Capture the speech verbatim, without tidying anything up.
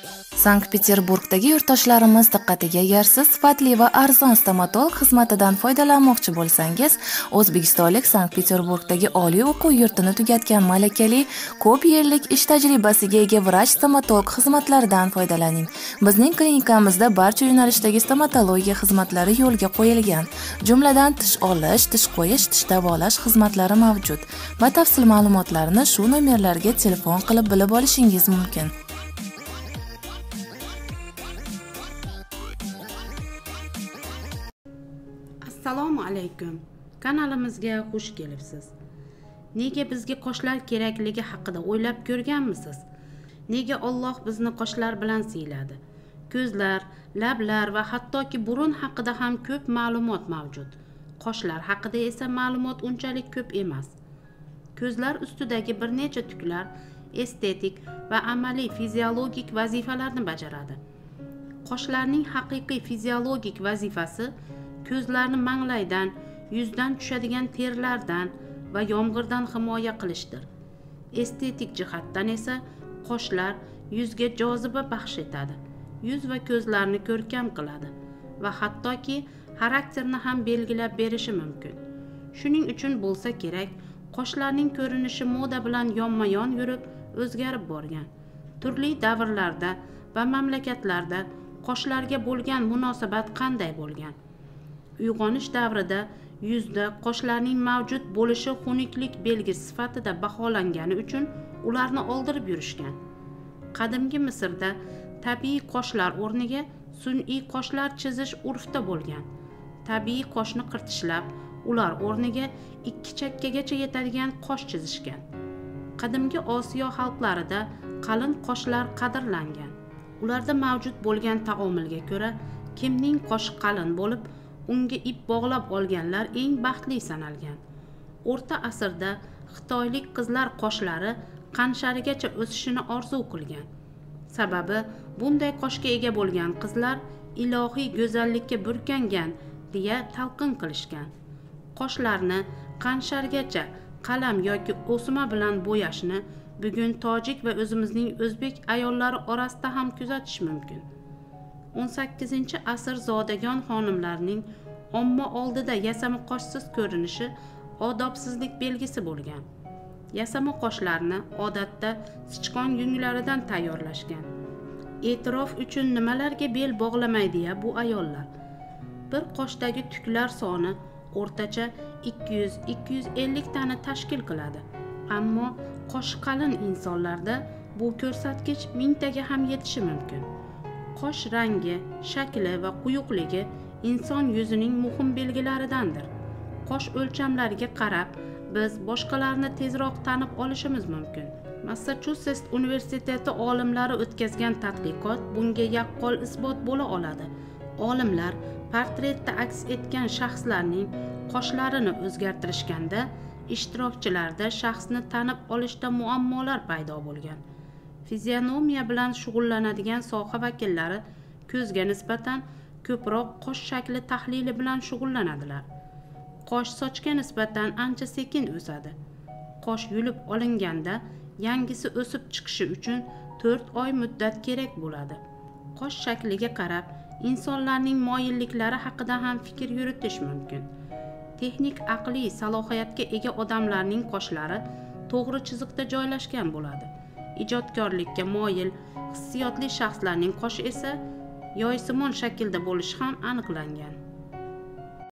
Sankt-Peterburgdagi yurtdoshlarimiz diqqatiga yersiz, sifatli va arzon stomatolog xizmatidan foydalanmoqchi bo'lsangiz, o'zbekistonlik Sankt-Peterburgdagi oliy o'quv yurtini tugatgan malakali, ko'p yillik ish tajribasiga ega vrach stomatolog xizmatlaridan foydalaning. Bizning klinikamizda barcha yo'nalishdagi stomatologiya xizmatlari yo'lga qo'yilgan. Jumladan tish olish, tish qo'yish, tish davolash xizmatlari mavjud. Batafsil ma'lumotlarni shu nomerlarga telefon qilib bilib olishingiz mumkin. Assalomu alaykum. Kanalimizga xush kelibsiz. Nega bizga qoshlar kerakligi haqida o'ylab ko'rganmisiz? Nega Alloh bizni qoshlar bilan siyladi? Ko'zlar, lablar va hattoki burun haqida ham ko'p ma'lumot mavjud. Qoshlar haqida esa ma'lumot unchalik ko'p emas. Ko'zlar ustidagi bir necha tuklar estetik va amaliy fiziologik vazifalarni bajaradi. Qoshlarning haqiqiy fiziologik vazifasi ko'zlarni manglaydan, yuzdan tushadigan terlardan va yomg'irdan himoya qilishdir. Estetik jihatdan esa qoshlar yuzga joziba baxsh etadi, yuz va ko'zlarni ko'rkam qiladi va hattoki xarakterni ham belgilab berishi mumkin. Shuning uchun bo'lsa kerak, qoshlarning ko'rinishi moda bilan yonma-yon yurib o'zgarib borgan. Turli davrlarda va mamlakatlarda qoshlarga bo'lgan munosabat qanday bo'lgan? Uyg'onish davrida yuzda qoshlarning mavjud bo'lishi xunuklik belgisi sifatida baholangani uchun ularni oldirib yurishgan. Qadimgi Misrda tabiiy qoshlar o'rniga sun'iy qoshlar chizish urfda bo'lgan. Tabiiy qoshni qirtishlab, ular o'rniga ikki chakkagacha yetadigan qosh chizishgan. Qadimgi Osiyo xalqlarida qalin qoshlar qadrlangan. Ularda mavjud bo'lgan taomilga ko'ra, kimning qoshi qalin bo'lib, unga ip bog'lab olganlar eng baxtli sanalgan. O'rta asrda xitoylik qizlar qoshlari qansharigacha o'sishini orzu qilgan. Sababi bunday qoshga ega bo'lgan qizlar ilohiy go'zallikka burkangan deya talqin qilishgan. Qoshlarni qanshargacha qalam yoki o'sma bilan bo'yashni bugun tojik va o'zimizning o'zbek ayollari orasida ham kuzatish mumkin. o'n sakkizinchi asr zodagon xonimlarning omma oldida yasama qoshsiz ko'rinishi odobsizlik belgisi bo'lgan. Yasama qoshlarni odatda sichqon yunglaridan tayyorlashgan. E'tirof uchun nimalarga bel bog'lamaydi-ya bu ayollar? Bir qoshdagi tuklar soni o'rtacha ikki yuz ikki yuz ellik tani tashkil qiladi. Ammo qoshi qalin insonlarda bu ko'rsatkich mingtaga ham yetishi mumkin. Qosh rangi, shakli va quyuqligi inson yuzining muhim belgilaridandir. Qosh o'lchamlariga qarab, biz boshqalarni tezroq tanib olishimiz mumkin. Massachusets universiteti olimlari o'tkazgan tadqiqot bunga yaqqol isbot bo'la oladi. Olimlar portretda aks etgan shaxslarning qoshlarini o'zgartirishganda, ishtirokchilarda shaxsni tanib olishda muammolar paydo bo'lgan. Fizionomiya bilan shug'ullanadigan soha vakillari ko'zga nisbatan ko'proq qosh shakli tahlili bilan shug'ullanadilar. Qosh sochga nisbatan ancha sekin o'sadi. Qosh yulib olinganda yangisi o'sib chiqishi uchun to'rt oy muddat kerak bo'ladi. Qosh shakliga qarab insonlarning moyilliklari haqida ham fikr yuritish mumkin. Texnik aqliy salohiyatga ega odamlarning qoshlari to'g'ri chiziqda joylashgan bo'ladi. Ijodkorlikka moyil, hissiyotli shaxslarning qoshi esa yoysimon shaklda bo'lishi ham aniqlangan.